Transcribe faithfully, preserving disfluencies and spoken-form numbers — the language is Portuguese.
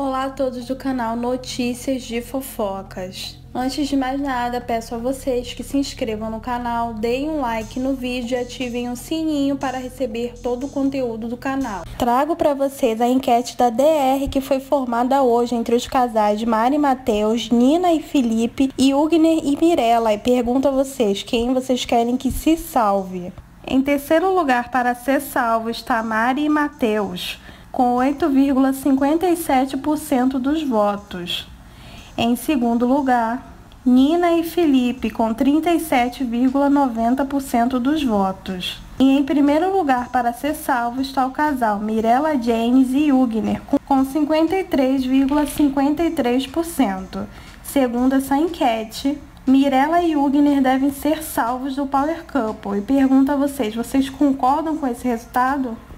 Olá a todos do canal Notícias de Fofocas. Antes de mais nada, peço a vocês que se inscrevam no canal, deem um like no vídeo e ativem o sininho para receber todo o conteúdo do canal. Trago para vocês a enquete da D R que foi formada hoje entre os casais Mari e Matheus, Nina e Felipe e Ugner e Mirella, e pergunto a vocês quem vocês querem que se salve. Em terceiro lugar para ser salvo está Mari e Matheus, com oito vírgula cinquenta e sete por cento dos votos. Em segundo lugar, Nina e Felipe, com trinta e sete vírgula noventa por cento dos votos. E em primeiro lugar para ser salvo está o casal Mirella James e Ugner, com cinquenta e três vírgula cinquenta e três por cento. Segundo essa enquete, Mirella e Ugner devem ser salvos do Power Couple. E pergunto a vocês, vocês concordam com esse resultado?